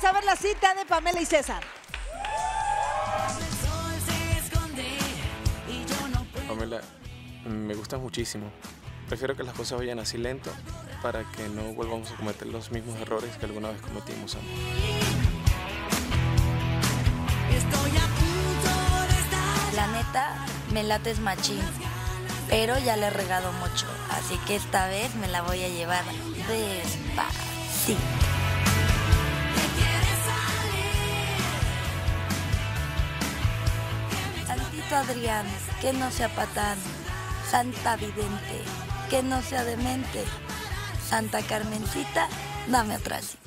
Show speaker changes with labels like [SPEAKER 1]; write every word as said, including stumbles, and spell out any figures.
[SPEAKER 1] a ver la cita de Pamela y César.
[SPEAKER 2] Pamela, me gustas muchísimo. Prefiero que las cosas vayan así lento para que no volvamos a cometer los mismos errores que alguna vez cometimos, amor.
[SPEAKER 3] La neta, me lates machín, pero ya le he regado mucho, así que esta vez me la voy a llevar despacito. Santito Adrián, que no sea patán. Santa Vidente, que no sea demente. Santa Carmencita, dame otra así.